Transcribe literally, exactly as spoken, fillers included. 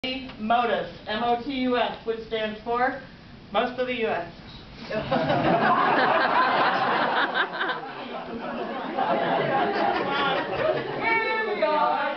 MOTUS, M O T U S, which stands for most of the U S Here we are.